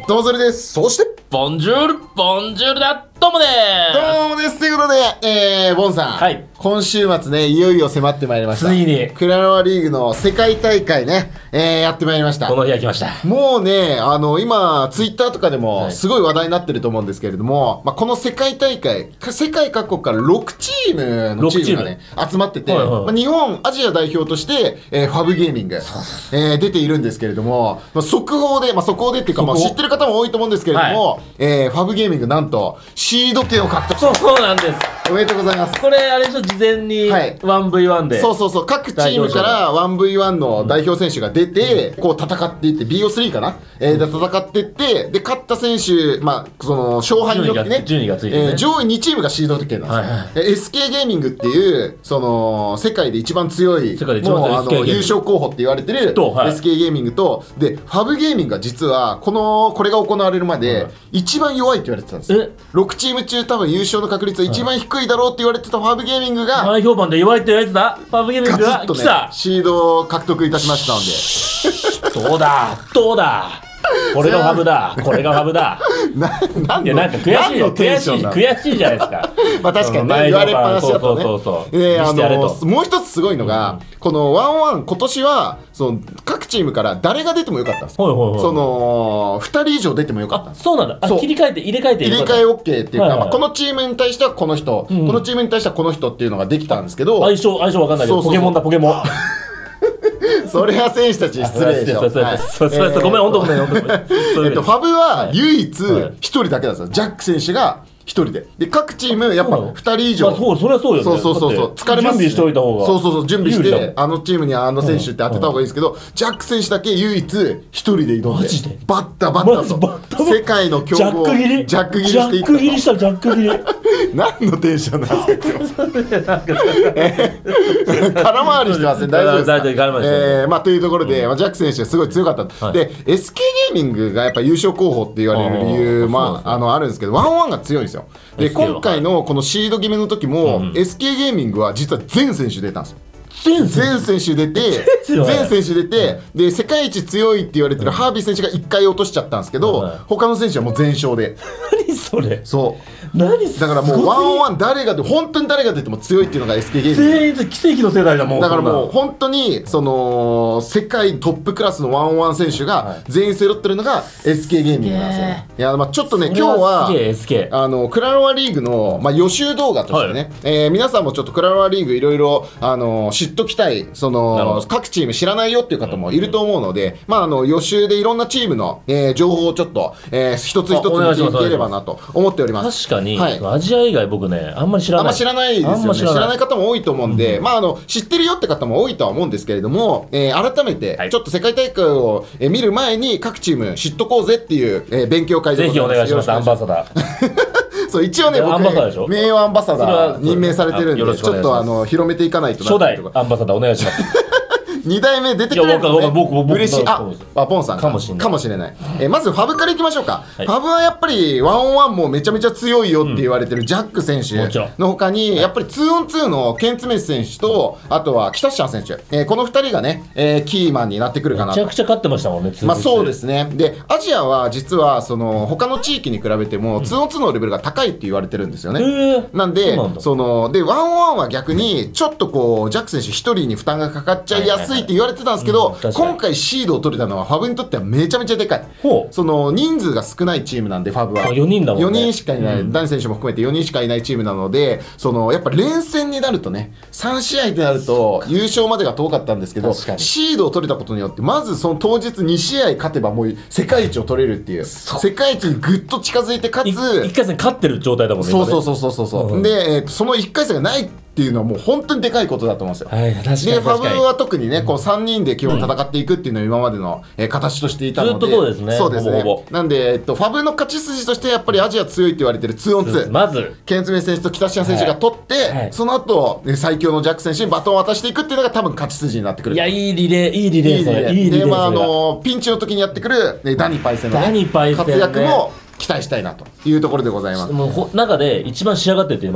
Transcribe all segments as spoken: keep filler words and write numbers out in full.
どうもそれです。そして、 ボンジュール、ボンジュールだ、どうもでーどうもです。ということで、えー、ボンさん。 はい。 今週末ね、いよいよ迫ってまいりました。 ついに。 クラロワリーグの世界大会ね、えー、やってまいりました。 この日が来ました。 もうね、あの、今、ツイッターとかでも、 はいすごい話題になってると思うんですけれども、まあ、この世界大会、世界各国からろくチームのチームがね、集まってて、 はいはいまあ、日本、アジア代表として、えー、ファブゲーミング、えー、出ているんですけれども、まあ、速報で、まあ、速報でっていうか、まあ、知ってる方も多いと思うんですけれども、はい、えー、ファブゲーミングなんと、シード権を獲得。 そうなんです。 おめでとうございます。 これ、あれでしょ、事前に ワンブイワン で、はい。 そうそうそう、各チームから ワンブイワン の代表選手が出て、うん、こう戦っていって、ビーオースリー かな、えー、で戦っていって、で、勝った選手、まあ、その、勝敗によってね、 順位がついてね、 えー、上位にチームがシード権なんですよ。はいはい、エスケー ゲーミングっていう、その、世界で一番強い、 世界で一番強いもうあの優勝候補って言われてる エスケー ゲーミングと、で、ファブゲーミングが実は、この、これが行われるまで、一番弱いって言われてたんですよ。ろくチーム中多分優勝の確率は一番低いだろうって言われてたファブゲーミングが、 前評判で弱いって言われてたファブゲーミングが来た、 ね、シードを獲得いたしましたので。 どうだどうだこれがファブだこれがファブだななんいやなんか悔しいよ悔しい悔しいじゃないですかまあ確かにね言われっぱなしだとね。 そうそうそうであのもう一つすごいのが、うん、このワンワン今年はその各チームから誰が出てもよかったんです。 ほいほいほいそのふたり以上出てもよかったんです。 そうなんだ。あ切り替えて入れ替えて入れ替え OK っていうか、はいはいまあ、このチームに対してはこの人、うん、このチームに対してはこの人っていうのができたんですけど、 相性相性わかんないけどポケモンだポケモンそれは選手たち失礼でしょ。 ごめん、本当ごめん、本当ごめん。えっと、ファブは唯一一人だけなんですよ。ジャック選手が一人で。で、各チーム、やっぱ二人以上。 そう、それはそうよね。 そうそうそう。疲れます。 準備しておいた方が。 そうそうそう、準備して、あのチームにあの選手って当てた方がいいですけど、ジャック選手だけ唯一一人で挑んで。 マジでバッタバッタと。世界の強豪をジャック切りしていった。 ジャック切りした、ジャック切り。 何のテンションなんですか、今日。空回りしてません、大丈夫ですか。 大丈夫、空回りして。 えー、まあ、というところで、まあ、ジャック選手はすごい強かった。で、エスケー ゲーミングがやっぱ優勝候補って言われる理由、まあ、あの、あるんですけど、ワンワンが強いんですよ。で、今回のこのシード決めの時も、エスケー ゲーミングは実は全選手出たんですよ。全選手出て、全選手出て、で、世界一強いって言われてるハービー選手がいっかい落としちゃったんですけど、他の選手はもう全勝で。 何それそう。 何だからもうワンワン誰がで本当に誰が出ても強いっていうのが エスケー ゲーミング。 全員奇跡の世代だもん。 だからもう本当にその世界トップクラスのワンワン選手が全員背負ってるのが エスケー ゲーミングなんですよ。いやまあちょっとね今日はあのクラロワリーグのまあ予習動画としてね、はい、えー、皆さんもちょっとクラロワリーグいろいろあの知っときたいその各チーム知らないよっていう方もいると思うので、まああの予習でいろんなチームの、えー、情報をちょっと、えー、一つ一つ見ていければなと思っております。 確かに、はい、アジア以外僕ねあんまり知らない。 あんま知らないですよね。知らない、知らない方も多いと思うんで、うん、まああの知ってるよって方も多いとは思うんですけれども、えー、改めてちょっと世界大会を、えー、見る前に各チーム知っとこうぜっていう、えー、勉強会でぜひお願いします。アンバサダー。 そう一応ね僕名誉アンバサダー任命されてるんでちょっとあの広めていかないとな。 初代アンバサダーお願いします。 に代目出てくれるとね嬉しい。あ、あポンさんかもしれない。かもしれない。えー、まずファブからいきましょうか。はい、ファブはやっぱりワンオンワンもめちゃめちゃ強いよって言われてるジャック選手の他にやっぱりツーオンツーのケンツメス選手とあとはキタシャン選手、えー、このふたりがね、えー、キーマンになってくるかなと。 めちゃくちゃ勝ってましたもんね。 まあそうですね。でアジアは実はその他の地域に比べてもツーオンツーのレベルが高いって言われてるんですよね。なんでそのでワンオンワンは逆にちょっとこうジャック選手ひとりに負担がかかっちゃいやすいって言われてたんですけど、今回シードを取れたのはファブにとってはめちゃめちゃでかい。その人数が少ないチームなんでファブはよにんだもんね。 よにんしかいない、うん、男子選手も含めてよにんしかいないチームなので、そのやっぱ連戦になるとねさん試合ってなると優勝までが遠かったんですけど、シードを取れたことによってまずその当日に試合勝てばもう世界一を取れるっていう、世界一にぐっと近づいてかついっかい戦勝ってる状態だもんね。 そうそうそうそうそう、うん、で、えー、そのいっかい戦がないっていうのはもう本当にでかいことだと思うんですよ。 はい、確かに確かに。 でファブは特にね、こうさんにんで基本戦っていくっていうのを今までの、えー、形としていたので、 ずっとそうですね。 そうですね。ほぼほぼなんで、えっと、ファブの勝ち筋としてやっぱりアジア強いって言われてるツーオンツー、 まずケンツメ選手と北島選手が取って、はいはい、その後最強のジャック選手にバトンを渡していくっていうのが多分勝ち筋になってくる。 いや、いいリレー、いいリレー、いいリレー。いいリレーで、まああのピンチの時にやってくる、ね、ダニパイセンの、ね、活躍も期待したいなというところでございます。 もう中で一番仕上がってるって言いましたよ。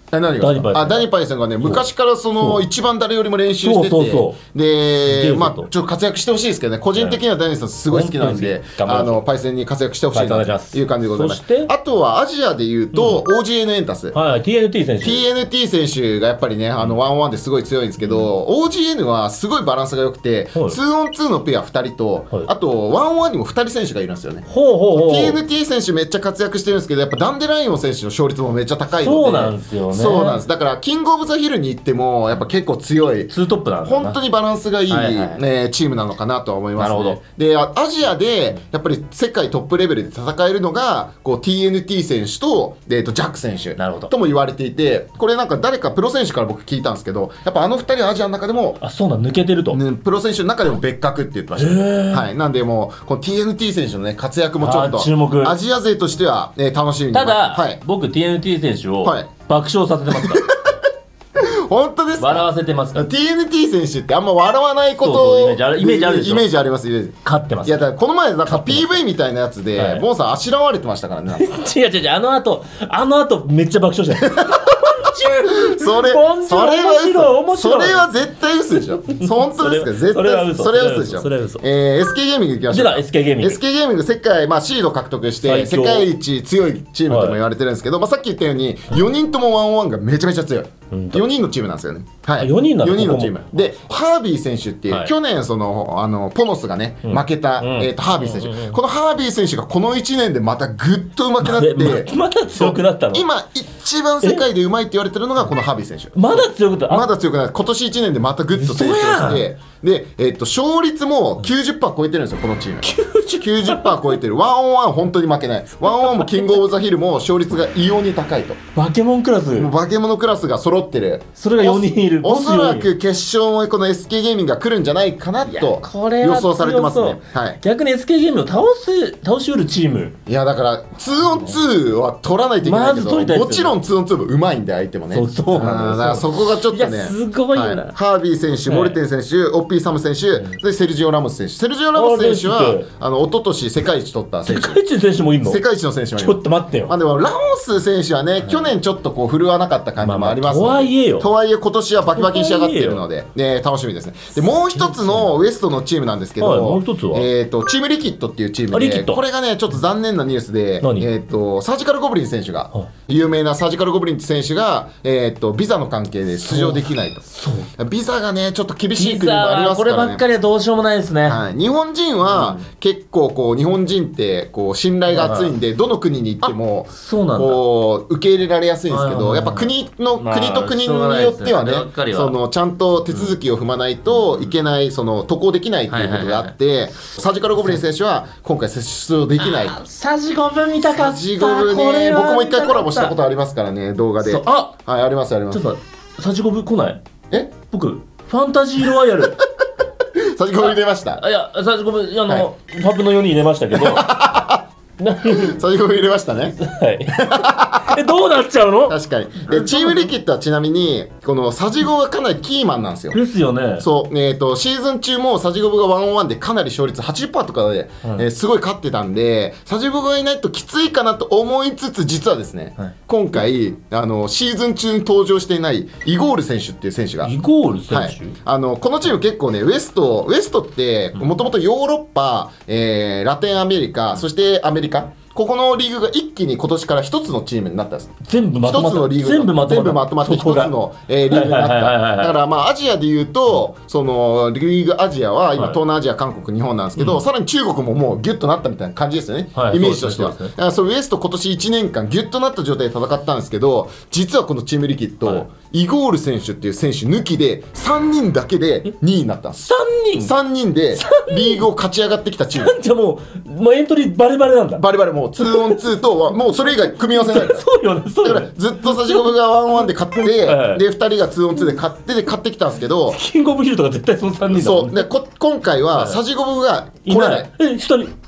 え、何がですか？あ、ダニパイセンがね、昔からその一番誰よりも練習してて、で、まあちょっと活躍してほしいですけどね、個人的にはダニさんすごい好きなんで、あのパイセンに活躍してほしいなという感じでございます。あとはアジアでいうと オージーエヌ エンタス、 はい、ティーエヌティー 選手、 ティーエヌティー 選手がやっぱりね、あのワンオンワンですごい強いんですけど、オージーエヌ はすごいバランスが良くて、ツーオンツーのペアふたりと、あとワンオンワンにもふたり選手がいるんですよね。ティーエヌティー 選手めっちゃ活躍してるんですけど、やっぱダンデライオン選手の勝率もめっちゃ高いので、 そうなんですよね。 そうなんです。だからキングオブザヒルに行ってもやっぱ結構強い、 ツートップなんだな。 本当にバランスがいい、はいはい、ね、チームなのかなとは思います、ね。なるほど。で、アジアでやっぱり世界トップレベルで戦えるのがこう ティーエヌティー 選手と、えー、とジャック選手とも言われていて、これなんか誰かプロ選手から僕聞いたんですけど、やっぱあのふたりはアジアの中でも、 あ、そうなん、抜けてると、 ね、プロ選手の中でも別格って言ってました、ね。はい、なんでもうこの ティーエヌティー 選手の、ね、活躍もちょっと注目、 アジア勢としては、ね、楽しみに。 ただ、 はい、 僕 ティーエヌティー 選手を爆笑させてますから。 本当ですか？ 笑わせてますから。 ティーエヌティー 選手ってあんま笑わないことイメージある、イメージあるでしょ。 イメージあります。イメージ勝ってます。 いや、だからこの前なんか ピーブイ みたいなやつで、はい、ボンさんあしらわれてましたからね。 違う違う違う、あの後あの後めっちゃ爆笑した。 それ、それは嘘。それは絶対嘘でしょ。本当ですか？絶対それは嘘。それは嘘でしょ。 それは嘘。 えー、エスケー ゲーミングいきましょう。 出た エスケー ゲーミング。 エスケー ゲーミング世界、まあ、シード獲得して世界一強いチームとも言われてるんですけど、まあ、さっき言ったようによにんともワンオンワンがめちゃめちゃ強い。よにんのチームなんですよね。はい。 よにんなの？ よにんのチームで、ハービー選手っていう、去年そのあのポノスがね負けたえっとハービー選手。このハービー選手がこのいちねんでまたぐっと上手くなって、 まだ強くなったの？ 今一番世界でうまいって言われてるのがこのハービー選手。 まだ強くなまだ強くなる。今年いちねんでまたぐっと成長して、で、えっと勝率も きゅうじゅっパーセント 超えてるんですよ、このチーム。きゅうじゅっパーセント 超えてる。ワンオンワン本当に負けない。ワンオンワンもキングオブザヒルも勝率が異様に高いと。 バケモンクラス。 もうバケモノクラスが揃ってる。 それがよにんいる。 おそらく決勝もこの エスケー ゲーミングが来るんじゃないかなと予想されてますね。はい。 逆に エスケー ゲーミングを倒す倒しうるチーム。 いやだからツーオンツーは取らないといけないけど、もちろんツーオンツーもうまいんで相手もね。 そうそうなんだ。 だからそこがちょっとね。 すごいよな。 ハービー選手、モルテン選手、オッピーサム選手、でセルジオラモス選手。セルジオラモス選手はあの一昨年世界一取った選手。 世界一の選手もいるの？ 世界一の選手もいる。 ちょっと待ってよ。 まあでもラモス選手はね、去年ちょっとこう振るわなかった感じもありますので。 とはいえよ。 とはいえ今年はバキバキに仕上がっているので、ね、楽しみですね。でもう一つのウエストのチームなんですけど、 もう一つはえっとチームリキッドっていうチームで、これがねちょっと残念なニュースで、えっとサージカルゴブリン選手が有名なサージカルゴブリンって選手がえっとビザの関係で出場できないと。ビザがねちょっと厳しい国もありますからね。 こればっかりはどうしようもないですね。 はい、日本人は結構こう日本人ってこう信頼が厚いんで、どの国に行ってもこう受け入れられやすいんですけど、やっぱ国の国と国によってはね、そのちゃんと手続きを踏まないといけない、その渡航できないっていうことがあって、サージカルゴブリン選手は今回出場できない。 サジゴブ見たかった。サジゴブね、僕も一回コラボしたことありますからね、動画で。 あ、 はい、ありますあります。 ちょっとサジゴブ来ない？え？僕ファンタジーロワイヤル。 サジゴブ入れました。 いや、サジゴブあのパブのように入れましたけど。 サジゴブ入れましたね。 はい。え、どうなっちゃうの？ 確かに。で、チームリキッドはちなみにこのサジゴブがかなりキーマンなんですよ。 ですよね。 そう、えっとシーズン中もサジゴブがワンオンワンでかなり勝率 はちじゅっパーセント とかで、はい、えー、すごい勝ってたんで、サジゴブがいないときついかなと思いつつ、実はですね、はい、今回あのシーズン中に登場していないイゴール選手っていう選手が、 イゴール選手、はい、 あのこのチーム結構ね、ウエストウエストってもともとヨーロッパ、えー、ラテンアメリカ、そしてアメリカ、ここのリーグが一気に今年から一つのチームになったんです。 全部まとまった。 一つのリーグ全部まとまった。 全部まとまって一つの、えー、リーグになった。だからまあアジアでいうと、そのリーグアジアは今東南アジア、韓国、日本なんですけど、うん、さらに中国ももうギュッとなったみたいな感じですよね。はい、イメージとしては。だからそのウエスト今年いちねんかんギュッとなった状態で戦ったんですけど、実はこのチームリキッド、はい、イゴール選手っていう選手抜きでさんにんだけでにいになったんです。 さんにん ?さん 人でリーグを勝ち上がってきたチーム。 じゃあもう、もうエントリーバレバレなんだ。 バレバレもうツーオンツーともうそれ以外組み合わせないから。 そうよね、そうよね。 だからずっとサジゴブがワンオンワンで勝って、はい、でふたりがツーオンツーで勝ってで勝ってきたんですけど、 キングオブヒルとか絶対そのさんにんだもんね。 そうでこ今回はサジゴブが来れない。 え、下に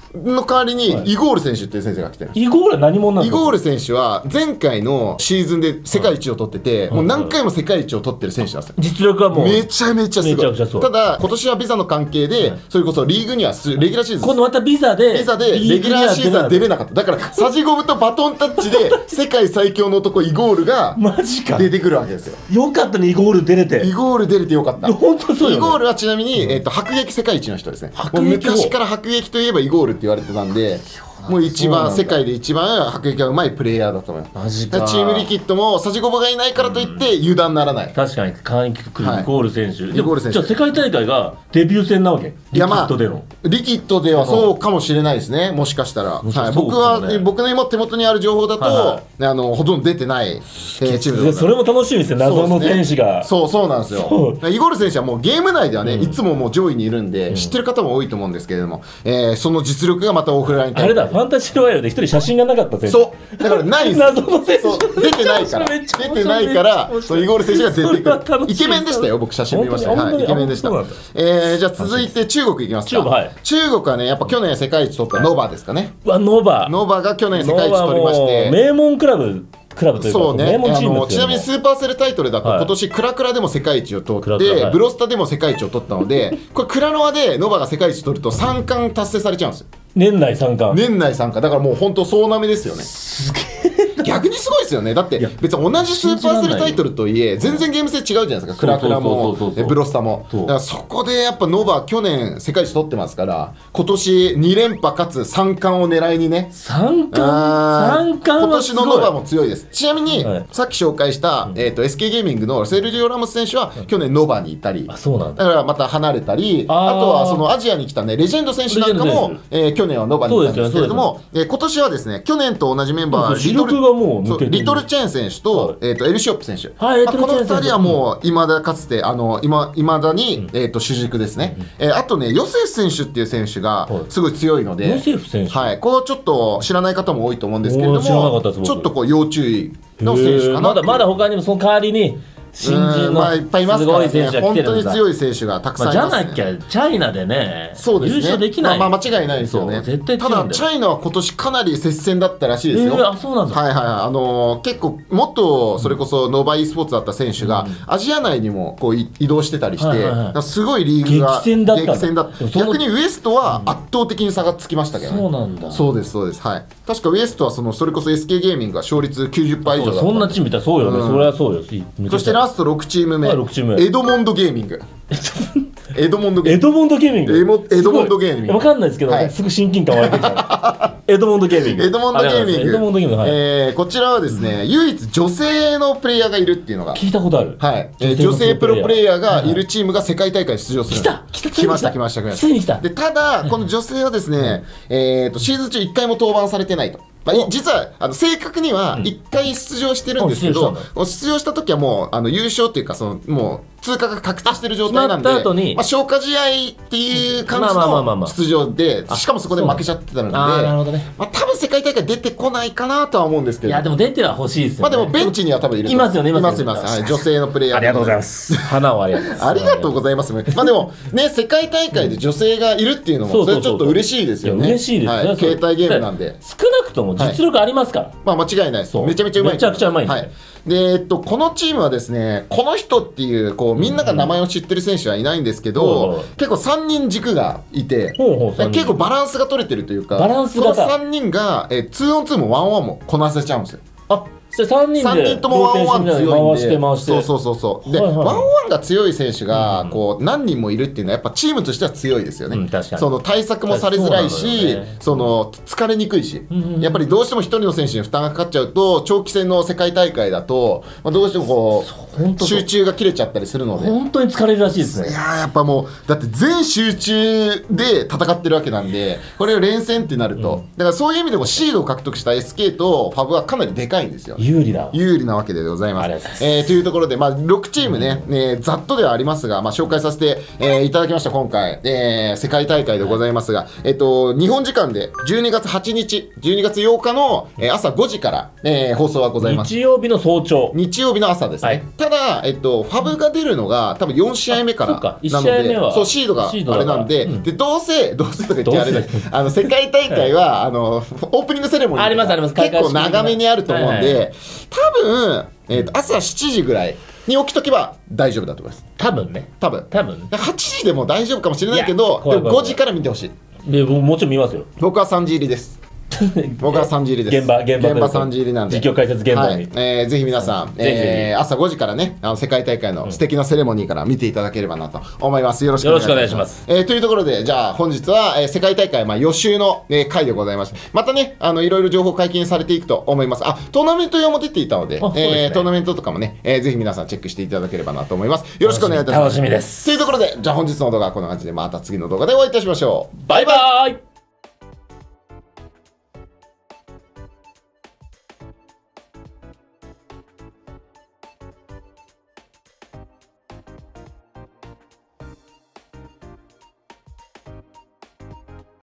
の代わりにイゴール選手っていう選手が来てる。 イゴールは何者なんですか？ イゴール選手は前回のシーズンで世界一を取ってて、もう何回も世界一を取ってる選手なんですよ。 実力はもうめちゃめちゃすごい。 めちゃくちゃすごい。 ただ今年はビザの関係で、それこそリーグにはレギュラーシーズン今度またビザでビザでレギュラーシーズンは出れなかった。だからサジゴムとバトンタッチで世界最強の男イゴールがマジか出てくるわけですよ。 よかったね、イゴール出れて。 イゴール出れてよかった。 本当そうよね。 イゴールはちなみに、えー、と迫撃世界一の人ですね。もう迫撃王昔から迫撃といえばイゴールって言われてたんで、もう一番世界で一番迫撃がうまいプレイヤーだと思います。 マジか。 チームリキッドもサジゴバがいないからといって油断ならない。 確かに川に来るイゴール選手、 イゴール選手。 じゃあ世界大会がデビュー戦なわけ？リキッドでの。 リキッドではそうかもしれないですね、もしかしたら。はい、僕は僕の今手元にある情報だと、はい、あのほとんど出てない、えー、チームで。 それも楽しみですね、謎の選手が。 そうそうなんですよ。イゴール選手はもうゲーム内ではね、うん、いつももう上位にいるんで、うん、知ってる方も多いと思うんですけれども、えー、その実力がまたオフライン大会。 あれだ、ファンタジーロワイヤルで一人写真がなかった選手。 そうだからないんですよ。 謎の選手出てないから出てないからそうイゴール選手が出てくる。イケメンでしたよ、僕写真見ました。はい、イケメンでした。えー、じゃあ続いて中国いきますか。はい、中国はね、やっぱ去年世界一取ったノバですかね。 うわ、ノバノバが去年世界一取りまして、 名門クラブクラブというか、 そうね、 名門チームですよね。 ちなみにスーパーセルタイトルだと、はい、今年クラクラでも世界一を取って、はい、ブロスタでも世界一を取ったので、これクラノアでノバが世界一取るとさん冠達成されちゃうんですよ。 年内さん冠。 年内さん冠だからもう本当総なめですよね。 すげえ。 逆にすごいですよね。だって別に同じスーパーセルタイトルといえ全然ゲーム性違うじゃないですか。クラクラもブロスタも。だからそこでやっぱノバ去年世界一取ってますから、今年に連覇かつさん冠を狙いにね。 さん冠さん冠今年のノバも強いです。ちなみに、はい、さっき紹介した、えー、と エスケー ゲーミングのセルジオ・ラモス選手は去年ノバにいたり、 あ、そうなんだ。 だからまた離れたり、あとはそのアジアに来たねレジェンド選手なんかも、えー、去年はノバにいたんですけれども、えー、今年はですね、去年と同じメンバーはリトルがもう抜けてるリトルチェーン選手と、はい、えー、とエルショップ選手、はい、このふたりはもういまだかつてあの今いまだに、うん、えー、と主軸ですね、うん、えー、あとねヨセフ選手っていう選手がすごい強いので、 はい、ヨセフ選手、 はい、これちょっと知らない方も多いと思うんですけれども、ちょっとこう要注意の選手かな。 まだまだ他にもその代わりに新人のすごい選手が来てるんだ。 本当に強い選手がたくさんいます、ね。 まあ、じゃなきゃチャイナでね、 そうですね、 優勝できない。 まあ、まあ間違いないですよね。 絶対ただチャイナは今年かなり接戦だったらしいですよ。 えー、あ、そうなんだ。 はいはいはい、あのー、結構もっとそれこそノーバイ e スポーツだった選手が、うん、アジア内にもこう移動してたりして、はいはいはい、すごいリーグが激戦だった。 激戦だった。逆にウエストは圧倒的に差がつきましたけどね。 そうなんだ。 そうですそうです。はい。確かウエストはそのそれこそ エスケー ゲーミングが勝率 きゅうじゅっパーセント 以上だった。 そんなチームいたらそうよね。うん、それはそうよ。 そしてラストろくチームめ、 ろくチームエドモンドゲーミング。エドモンドゲーミング。 エドモンドゲーミング。 エドモンドゲーミング。 わかんないですけど、はい、すぐ親近感湧いてきた。エドモンドゲーミング。 エドモンドゲーミング。 エドモンドゲーミング。はい、 えー、こちらはですね、うん、唯一女性のプレイヤーがいるっていうのが聞いたことある。 はい。えー、女性プロプレイヤーがいるチームが世界大会に出場する。 来た来た来ました来ました来ました。 ついに来た。 でただこの女性はですね、えっとシーズン中いっかいも登板されてないと。まあ、実はあの正確にはいっかい出場してるんですけど、うん、出場した時はもうあの優勝っていうかそのもう通過が確定してる状態なんで、まあ、消化試合っていう感じの出場で、しかもそこで負けちゃってたので、まあ多分世界大会出てこないかなとは思うんですけど、 いやでも出ては欲しいですよね。 まあでもベンチには多分いる。 いますよね。 いますいます。はい、女性のプレイヤー。 ありがとうございます。花をありがとうございます。 ありがとうございます。まあでもね、世界大会で女性がいるっていうのもそれちょっと嬉しいですよね。 嬉しいですね。 携帯ゲームなんで少なくとも実力ありますから。 まあ間違いないです。めちゃめちゃうまい。 めちゃくちゃうまい。 はい。でえっと、このチームはですね、この人っていうこうみんなが名前を知ってる選手はいないんですけど、うん、結構さんにん軸がいて、結構バランスが取れてるというか、 バランスがこのさんにんがえ ツーオンツー もワンオンワンもこなせちゃうんですよ。 あ、さんにんでさんにんともワンオンワン強いんで、 回して回して、 そうそうそうそうで、はいはい、ワンオンワンが強い選手がこう何人もいるっていうのはやっぱチームとしては強いですよね。 うん、確かにその対策もされづらいし、その疲れにくいし、うんうん、やっぱりどうしても一人の選手に負担がかかっちゃうと長期戦の世界大会だと、まあ、どうしてもこう集中が切れちゃったりするので、 本当に疲れるらしいですね。 いやーやっぱもうだって全集中で戦ってるわけなんで、これを連戦ってなると、うん、だからそういう意味でもシードを獲得した エスケー とファブはかなりでかいんですよ。 有利だ。 有利なわけでございます。えー、というところで、まあ、ろくチームね、うん、えー、ざっとではありますが、まあ、紹介させて、えー、いただきました今回、えー、世界大会でございますが、はい、えっと日本時間でじゅうにがつはちにちじゅうにがつようかの、えー、朝ごじから、えー、放送はございます。 日曜日の早朝、 日曜日の朝ですね、はい、ただ、えっと、ファブが出るのが多分よん試合目からなので、そうシードがあれなんで、うん、でどうせどうせとか言ってあれだあの世界大会はあのオープニングセレモニーが結構長めにあると思うんで、多分、えっと、朝しちじぐらいに起きとけば大丈夫だと思います。 多分ね。 多分。 多分。 はちじでも大丈夫かもしれないけど、でもごじから見てほしい。 でもちろん見ますよ。 僕はさんじ入りです。僕はさんじ入りです。 現場現場現場さんじ入りなんで。 実況解説現場に。はい、 えー、ぜひ皆さん、えー、朝ごじからね、あの世界大会の素敵なセレモニーから見ていただければなと思います。よろしくお願いします。えー、というところで、じゃあ本日は、えー、世界大会まあ予習の、えー、回でございまして、またね、あのいろいろ情報解禁されていくと思います。あ、トーナメント用も出ていたので、でね、えー、トーナメントとかもね、えー、ぜひ皆さんチェックしていただければなと思います。よろしくお願いいたします。 楽しみです。 というところで、じゃあ本日の動画はこんな感じで、また次の動画でお会いいたしましょう。 バイバイ。